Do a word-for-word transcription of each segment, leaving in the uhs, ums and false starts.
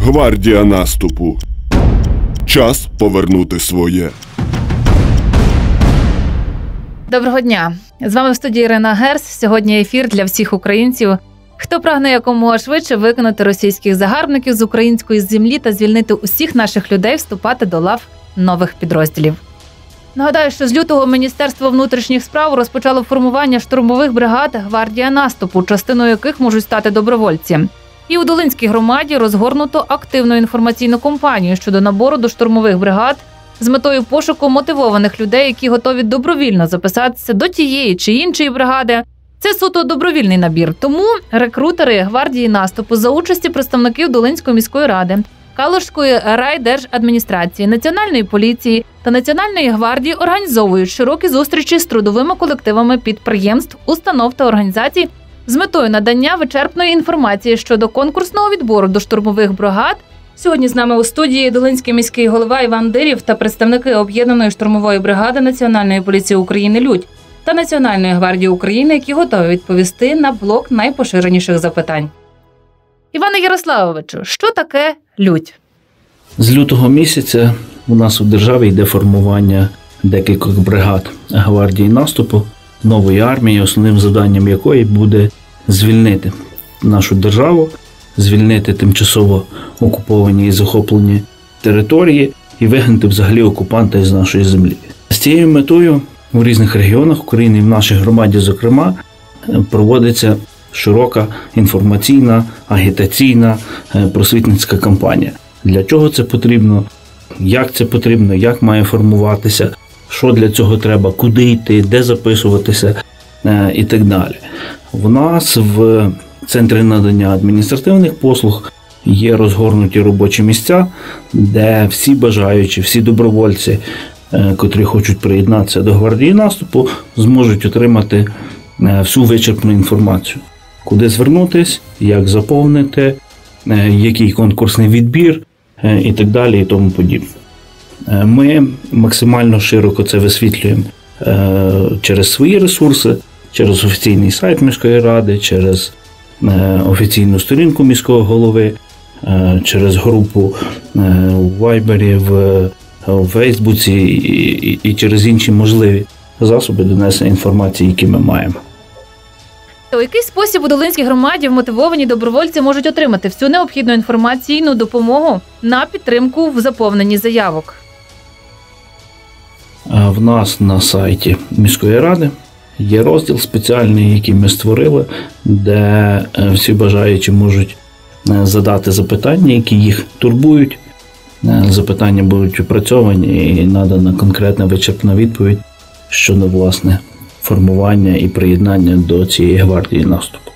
Гвардія наступу. Час повернути своє. Доброго дня. З вами в студії Ірина Герс. Сьогодні ефір для всіх українців, хто прагне якомога швидше виконати російських загарбників з української землі та звільнити усіх наших людей вступати до лав нових підрозділів. Нагадаю, що з лютого Міністерство внутрішніх справ розпочало формування штурмових бригад «Гвардія наступу», частиною яких можуть стати добровольці. І у Долинській громаді розгорнуто активну інформаційну кампанію щодо набору до штурмових бригад з метою пошуку мотивованих людей, які готові добровільно записатися до тієї чи іншої бригади. Це суто добровільний набір. Тому рекрутери «Гвардії наступу» за участі представників Долинської міської ради, Калужської райдержадміністрації, Національної поліції та Національної гвардії організовують широкі зустрічі з трудовими колективами підприємств, установ та організацій з метою надання вичерпної інформації щодо конкурсного відбору до штурмових бригад. Сьогодні з нами у студії Долинський міський голова Іван Дирів та представники об'єднаної штурмової бригади Національної поліції України «Людь» та Національної гвардії України, які готові відповісти на блок найпоширеніших запитань. Іване Ярославовичу, що таке «Людь»? З лютого місяця у нас у державі йде формування декількох бригад гвардії наступу, нової армії, основним завданням якої буде звільнити нашу державу, звільнити тимчасово окуповані і захоплені території і вигнати взагалі окупанта із нашої землі. З цією метою у різних регіонах України і в нашій громаді, зокрема, проводиться широка інформаційна, агітаційна, просвітницька кампанія. Для чого це потрібно, як це потрібно, як має формуватися, що для цього треба, куди йти, де записуватися і так далі. У нас в Центрі надання адміністративних послуг є розгорнуті робочі місця, де всі бажаючі, всі добровольці, котрі хочуть приєднатися до гвардії наступу, зможуть отримати всю вичерпну інформацію. Куди звернутися, як заповнити, який конкурсний відбір і так далі і тому подібне. Ми максимально широко це висвітлюємо через свої ресурси, через офіційний сайт міської ради, через офіційну сторінку міського голови, через групу у Вайбері, в Фейсбуці і, і через інші можливі засоби донесення інформації, які ми маємо. У який спосіб у Долинській громаді вмотивовані добровольці можуть отримати всю необхідну інформаційну допомогу на підтримку в заповненні заявок? В нас на сайті міської ради є розділ спеціальний, який ми створили, де всі бажаючі можуть задати запитання, які їх турбують. Запитання будуть опрацьовані і надана конкретна вичерпна відповідь щодо, власне, формування і приєднання до цієї гвардії наступу.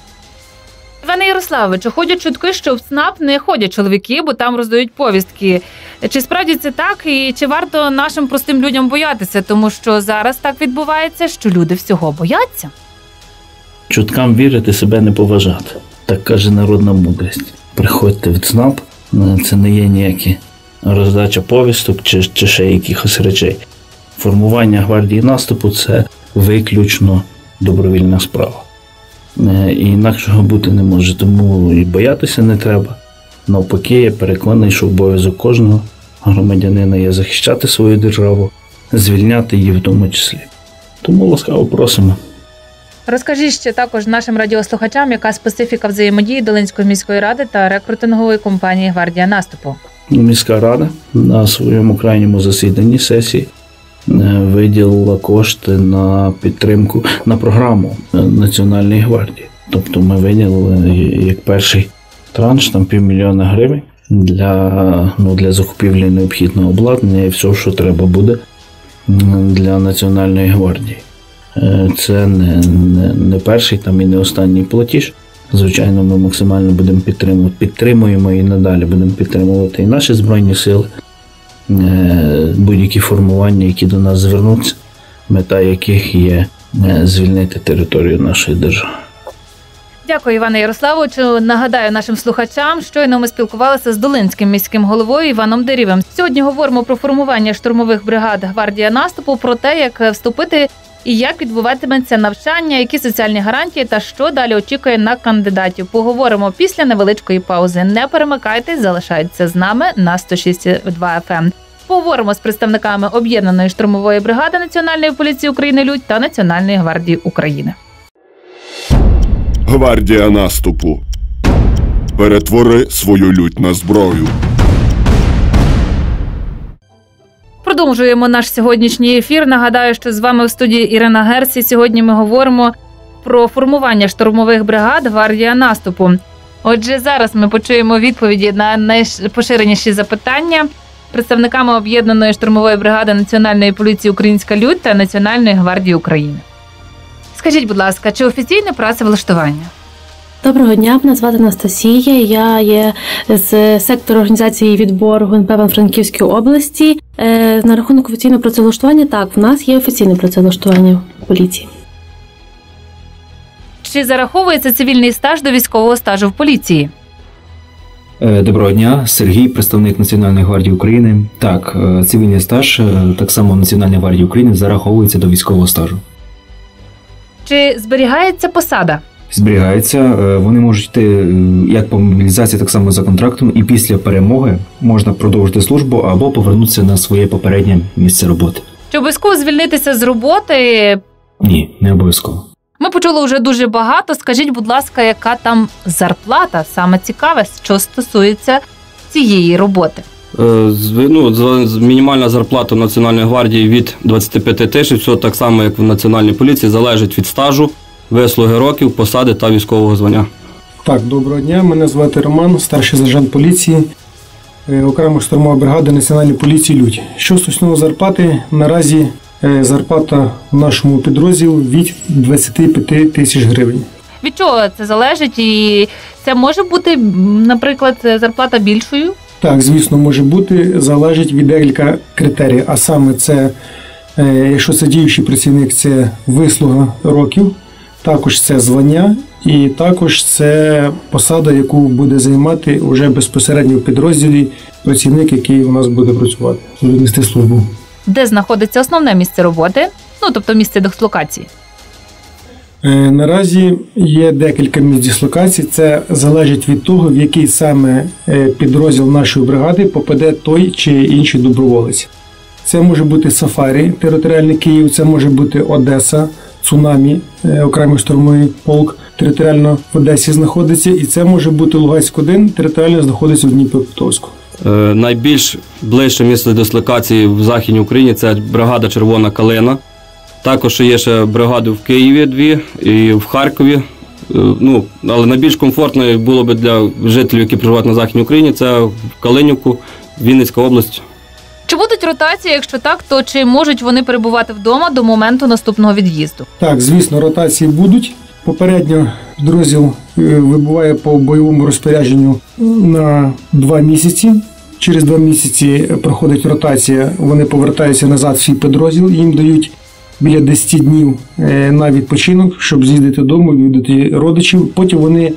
Іване Ярославовичу, ходять чутки, що в ЦНАП не ходять чоловіки, бо там роздають повістки. Чи справді це так і чи варто нашим простим людям боятися, тому що зараз так відбувається, що люди всього бояться? Чуткам вірити, себе не поважати. Так каже народна мудрість. Приходьте в ЦНАП, це не є ніякі роздача повісток чи, чи ще якихось речей. Формування гвардії наступу – це виключно добровільна справа. І інакшого бути не може, тому і боятися не треба. Навпаки, я переконаний, що обов'язок кожного громадянина є захищати свою державу, звільняти її в тому числі. Тому ласкаво просимо. Розкажіть ще також нашим радіослухачам, яка специфіка взаємодії Долинської міської ради та рекрутингової компанії «Гвардія наступу». Міська рада на своєму крайньому засіданні сесії виділила кошти на підтримку, на програму Національної гвардії. Тобто ми виділили як перший транш, там півмільйона гривень для, ну, для закупівлі необхідного обладнання і всього, що треба буде для Національної гвардії. Це не, не, не перший там і не останній платіж. Звичайно, ми максимально будемо підтримувати, підтримуємо і надалі будемо підтримувати і наші Збройні сили, будь-які формування, які до нас звернуться, мета яких є звільнити територію нашої держави. Дякую, Іване Ярославовичу. Нагадаю нашим слухачам, щойно ми спілкувалися з Долинським міським головою Іваном Дирівим. Сьогодні говоримо про формування штурмових бригад «Гвардія наступу», про те, як вступити І як відбуватиметься навчання, які соціальні гарантії та що далі очікує на кандидатів. Поговоримо після невеличкої паузи. Не перемикайтесь, залишайтеся з нами на сто шість і два еф ем. Поговоримо з представниками Об'єднаної штурмової бригади Національної поліції України «Людь» та Національної гвардії України. Гвардія наступу. Перетвори свою лють на зброю. Продовжуємо наш сьогоднішній ефір. Нагадаю, що з вами в студії Ірина Герс. І сьогодні ми говоримо про формування штурмових бригад «Гвардія наступу». Отже, зараз ми почуємо відповіді на найпоширеніші запитання представниками Об'єднаної штурмової бригади Національної поліції «Українська Людь» та Національної гвардії України. Скажіть, будь ласка, чи офіційне працевлаштування? Доброго дня, мене звати Анастасія, я є з сектору організації відбору ГУНП в Івано-Франківській області. На рахунок офіційного працевлаштування, так, в нас є офіційне працевлаштування в поліції. Чи зараховується цивільний стаж до військового стажу в поліції? Доброго дня, Сергій, представник Національної гвардії України. Так, цивільний стаж, так само Національної гвардії України, зараховується до військового стажу. Чи зберігається посада? Зберігається, вони можуть йти як по мобілізації, так само за контрактом, і після перемоги можна продовжити службу або повернутися на своє попереднє місце роботи. Чи обов'язково звільнитися з роботи? Ні, не обов'язково. Ми почули вже дуже багато. Скажіть, будь ласка, яка там зарплата? Саме цікаве, що стосується цієї роботи. Ну, мінімальна зарплата в Національній гвардії від двадцяти п'яти тисяч, все так само, як в Національній поліції, залежить від стажу, вислуги років, посади та військового звання. Так, доброго дня, мене звати Роман, старший сержант поліції, окрема штурмова бригада Національної поліції «Людь». Що стосовно зарплати, наразі зарплата в нашому підрозділі від двадцяти п'яти тисяч гривень. Від чого це залежить? І це може бути, наприклад, зарплата більшою? Так, звісно, може бути, залежить від декілька критерій. А саме це, якщо це діючий працівник, це вислуга років, також це звання і також це посада, яку буде займати вже безпосередньо в підрозділі працівник, який у нас буде працювати, буде нести службу. Де знаходиться основне місце роботи, ну, тобто місце дислокації? Наразі є декілька місць дислокації. Це залежить від того, в який саме підрозділ нашої бригади попаде той чи інший доброволець. Це може бути Сафарі, територіальний Київ, це може бути Одеса, Цунамі, окремий штурмовий полк, територіально в Одесі знаходиться, і це може бути Луганськ один, територіально знаходиться в Дніпропетровську. Е, найбільш ближче місце дислокації в Західній Україні – це бригада «Червона калина». Також є ще бригади в Києві дві і в Харкові. Е, ну, але найбільш комфортно було б для жителів, які проживають на Західній Україні, це в Калинівку, Вінницька область. Чи будуть ротації? Якщо так, то чи можуть вони перебувати вдома до моменту наступного від'їзду? Так, звісно, ротації будуть. Попередньо підрозділ вибуває по бойовому розпорядженню на два місяці. Через два місяці проходить ротація, вони повертаються назад в свій підрозділ, їм дають біля десять днів на відпочинок, щоб з'їздити додому, відвідати родичів. Потім вони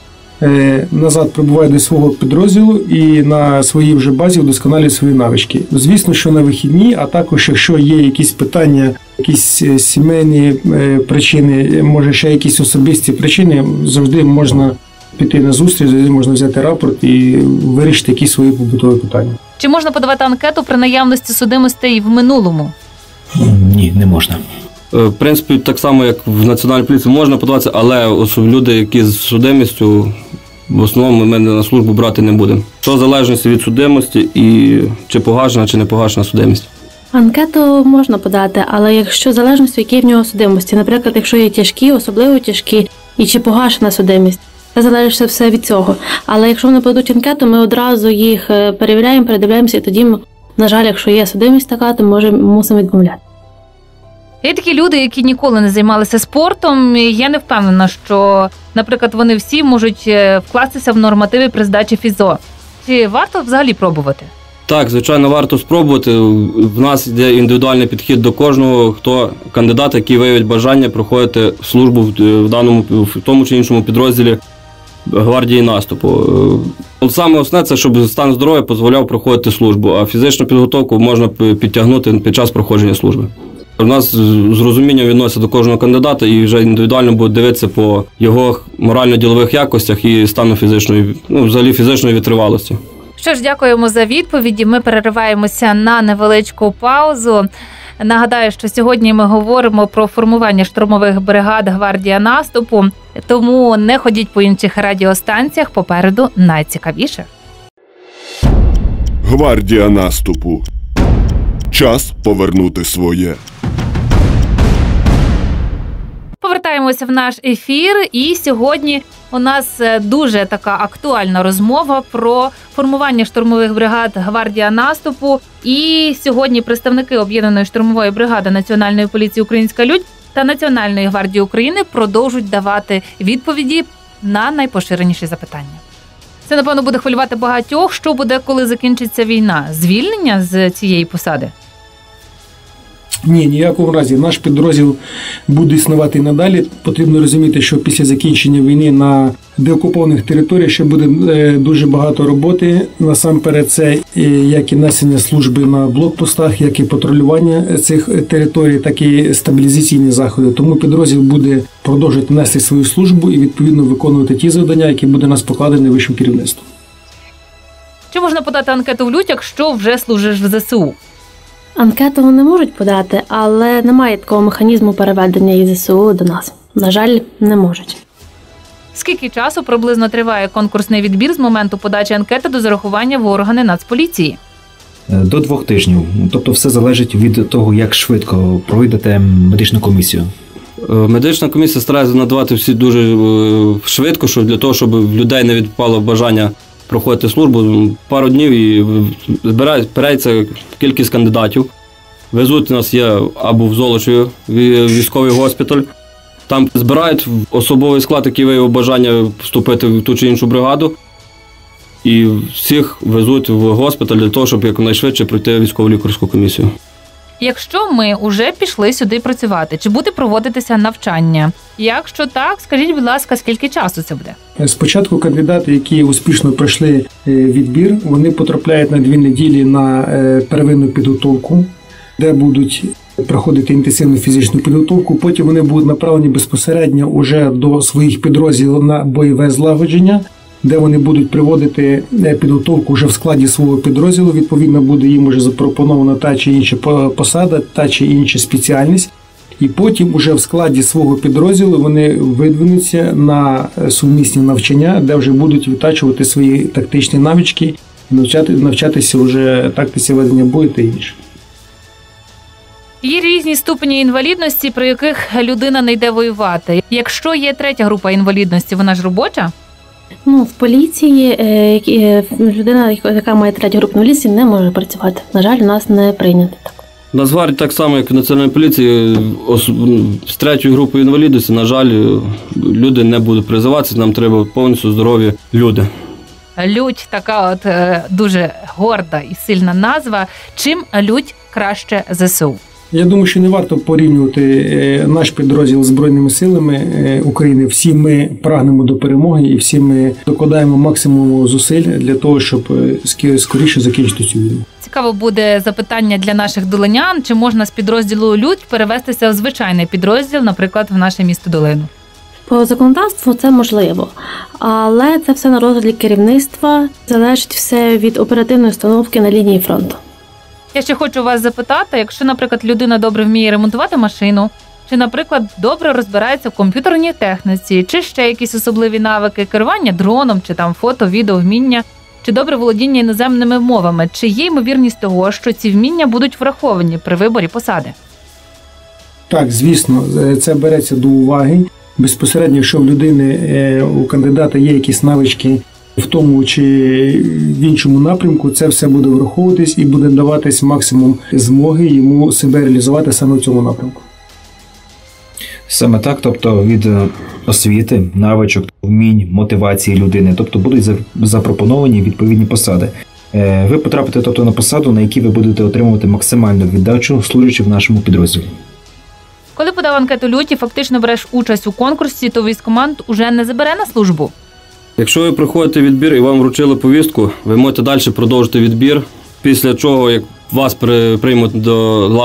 назад прибувають до свого підрозділу і на своїй вже базі вдосконалюють свої навички. Звісно, що на вихідні, а також якщо є якісь питання, якісь сімейні причини, може ще якісь особисті причини, завжди можна піти на зустріч, завжди можна взяти рапорт і вирішити якісь свої побутові питання. Чи можна подавати анкету при наявності судимостей в минулому? Ні, не можна. В принципі, так само, як в Національній поліції можна подаватися, але люди, які з судимістю, в основному ми на службу брати не будемо. Що в залежності від судимості і чи погашена, чи не погашена судимість. Анкету можна подати, але якщо в залежності, які в нього судимості, наприклад, якщо є тяжкі, особливо тяжкі, і чи погашена судимість, це залежить все від цього. Але якщо вони подадуть анкету, ми одразу їх перевіряємо, передивляємося, і тоді, на жаль, якщо є судимість така, то може, мусимо відмовляти. Є такі люди, які ніколи не займалися спортом, і я не впевнена, що, наприклад, вони всі можуть вкластися в нормативи при здачі фізо. Чи варто взагалі пробувати? Так, звичайно, варто спробувати. В нас є індивідуальний підхід до кожного, хто кандидат, який виявить бажання проходити службу в даному, в тому чи іншому підрозділі гвардії наступу. Саме основне – це, щоб стан здоров'я дозволяв проходити службу, а фізичну підготовку можна підтягнути під час проходження служби. У нас з розумінням відносяться до кожного кандидата і вже індивідуально будуть дивитися по його морально-ділових якостях і стану фізичної, ну, взагалі фізичної витривалості. Що ж, дякуємо за відповіді. Ми перериваємося на невеличку паузу. Нагадаю, що сьогодні ми говоримо про формування штурмових бригад «Гвардія наступу», тому не ходіть по інших радіостанціях, попереду найцікавіше. Гвардія наступу. Час повернути своє. Повертаємося в наш ефір, і сьогодні у нас дуже така актуальна розмова про формування штурмових бригад «Гвардія наступу». І сьогодні представники Об'єднаної штурмової бригади Національної поліції «Українська Людь» та Національної гвардії України продовжують давати відповіді на найпоширеніші запитання. Це, напевно, буде хвилювати багатьох. Що буде, коли закінчиться війна? Звільнення з цієї посади? Ні, ніякому разі. Наш підрозділ буде існувати і надалі. Потрібно розуміти, що після закінчення війни на деокупованих територіях ще буде дуже багато роботи. Насамперед, це як і несення служби на блокпостах, як і патрулювання цих територій, так і стабілізаційні заходи. Тому підрозділ буде продовжувати нести свою службу і, відповідно, виконувати ті завдання, які буде нас покладені вищим керівництвом. Чи можна подати анкету в Людь, якщо вже служиш в ЗСУ? Анкету вони можуть подати, але немає такого механізму переведення із ЗСУ до нас. На жаль, не можуть. Скільки часу приблизно триває конкурсний відбір з моменту подачі анкети до зарахування в органи Нацполіції? До двох тижнів. Тобто все залежить від того, як швидко пройдете медичну комісію. Медична комісія старається надавати всі дуже швидко, щоб для того, щоб в людей не відпало бажання проходити службу. Пару днів і збирається кількість кандидатів. Везуть нас є або в Золочеві військовий госпіталь. Там збирають особовий склад, який виявив бажання вступити в ту чи іншу бригаду. І всіх везуть в госпіталь для того, щоб якнайшвидше пройти військово-лікарську комісію. Якщо ми вже пішли сюди працювати, чи буде проводитися навчання? Якщо так, скажіть, будь ласка, скільки часу це буде? Спочатку кандидати, які успішно пройшли відбір, вони потрапляють на дві неділі на первинну підготовку, де будуть проходити інтенсивну фізичну підготовку. Потім вони будуть направлені безпосередньо уже до своїх підрозділів на бойове злагодження, де вони будуть проводити підготовку вже в складі свого підрозділу. Відповідно, буде їм уже запропонована та чи інша посада, та чи інша спеціальність. І потім уже в складі свого підрозділу вони видвинуться на сумісні навчання, де вже будуть відтачувати свої тактичні навички, навчати, навчатися вже тактиці ведення бою та інше. Є різні ступені інвалідності, при яких людина не йде воювати. Якщо є третя група інвалідності, вона ж робоча? Ну, в поліції людина, яка має третю групу інвалідності, не може працювати. На жаль, у нас не прийнято так. В Нацгвардії так само, як і в Національній поліції, з третьою групою інвалідності, на жаль, люди не будуть призиватися, нам треба повністю здорові люди. Людь – така от дуже горда і сильна назва. Чим Людь краще ЗСУ? Я думаю, що не варто порівнювати наш підрозділ з Збройними силами України. Всі ми прагнемо до перемоги і всі ми докладаємо максимум зусиль для того, щоб скоріше закінчити цю війну. Цікаво буде запитання для наших долинян, чи можна з підрозділу Людь перевестися в звичайний підрозділ, наприклад, в наше місто Долину? По законодавству це можливо, але це все на розгляді керівництва, залежить все від оперативної установки на лінії фронту. Я ще хочу вас запитати, якщо, наприклад, людина добре вміє ремонтувати машину, чи, наприклад, добре розбирається в комп'ютерній техніці, чи ще якісь особливі навики керування дроном, чи там фото, відео, вміння, чи добре володіння іноземними мовами, чи є ймовірність того, що ці вміння будуть враховані при виборі посади? Так, звісно, це береться до уваги. Безпосередньо, якщо в людини, у кандидата є якісь навички в тому чи в іншому напрямку, це все буде враховуватись і буде даватись максимум змоги йому себе реалізувати саме в цьому напрямку. Саме так, тобто від освіти, навичок, вмінь, мотивації людини, тобто будуть запропоновані відповідні посади. Ви потрапите тобто на посаду, на якій ви будете отримувати максимальну віддачу, служачи в нашому підрозділі. Коли подав анкету Людь і фактично береш участь у конкурсі, то військкоманд уже не забере на службу? Якщо ви проходите відбір і вам вручили повістку, ви можете далі продовжити відбір, після чого, як вас приймуть до лав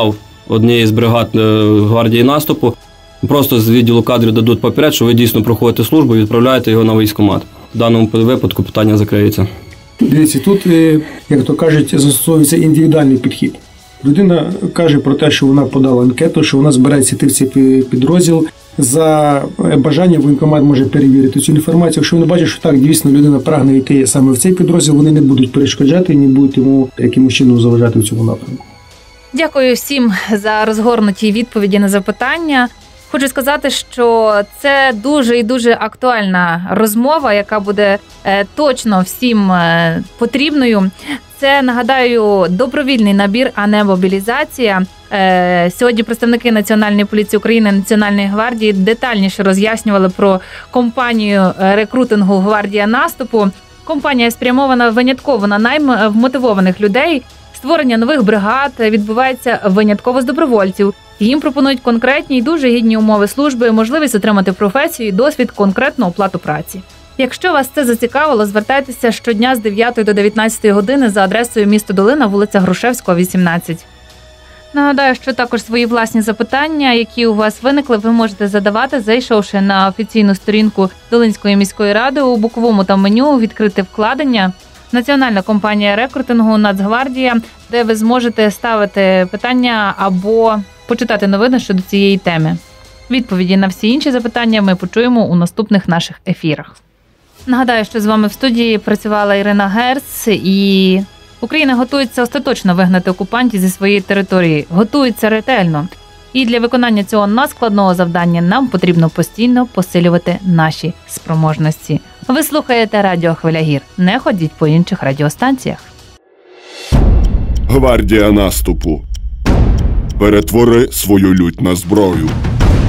однієї з бригад е, гвардії наступу. Просто з відділу кадрів дадуть папірець, що ви дійсно проходите службу і відправляєте його на військкомат. В даному випадку питання закриється. Дивіться, тут, як то кажуть, застосовується індивідуальний підхід. Людина каже про те, що вона подала анкету, що вона збирається йти в цей підрозділ. За бажанням воєнкомат може перевірити цю інформацію. Якщо вони бачать, що так, дійсно, людина прагне йти саме в цей підрозділ, вони не будуть перешкоджати і не будуть йому якимось чином заважати в цьому напрямку. Дякую всім за розгорнуті відповіді на запитання. Хочу сказати, що це дуже і дуже актуальна розмова, яка буде е, точно всім е, потрібною. Це, нагадаю, добровільний набір, а не мобілізація. Е, сьогодні представники Національної поліції України, Національної гвардії детальніше роз'яснювали про компанію рекрутингу «Гвардія наступу». Компанія спрямована винятково на найм вмотивованих людей. Створення нових бригад відбувається винятково з добровольців. Їм пропонують конкретні і дуже гідні умови служби, можливість отримати професію і досвід, конкретну оплату праці. Якщо вас це зацікавило, звертайтеся щодня з дев'ятої до дев'ятнадцятої години за адресою місто Долина, вулиця Грушевського, вісімнадцять. Нагадаю, що також свої власні запитання, які у вас виникли, ви можете задавати, зайшовши на офіційну сторінку Долинської міської ради. У боковому там меню «Відкрити вкладення». Національна компанія рекрутингу «Нацгвардія», де ви зможете ставити питання або почитати новини щодо цієї теми. Відповіді на всі інші запитання ми почуємо у наступних наших ефірах. Нагадаю, що з вами в студії працювала Ірина Герц, і Україна готується остаточно вигнати окупантів зі своєї території. Готується ретельно. І для виконання цього надскладного завдання нам потрібно постійно посилювати наші спроможності. Ви слухаєте Радіо Хвиля Гір. Не ходіть по інших радіостанціях. Гвардія наступу. Перетвори свою лють на зброю.